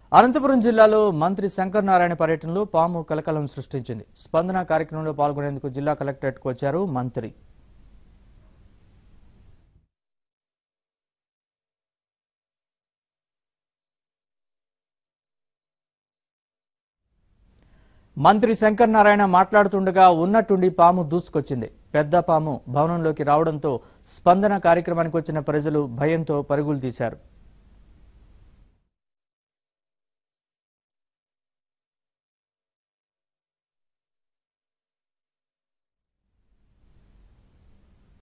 అనంతపురం జిల్లాలో మంత్రి శంకర్ నారాయణ పర్యటనలో పాము కలకలం సృష్టించింది. స్పందన కార్యక్రమంలో పాల్గొనేందుకు జిల్లా కలెక్టరేట్కు వచ్చారు మంత్రి. మంత్రి శంకర్ నారాయణ మాట్లాడుతుండగా ఉన్నట్టుండి పాము దూసుకొచ్చింది. పెద్ద పాము భవనంలోకి రావడంతో స్పందన కార్యక్రమానికి వచ్చిన ప్రజలు భయంతో పరుగులు తీశారు.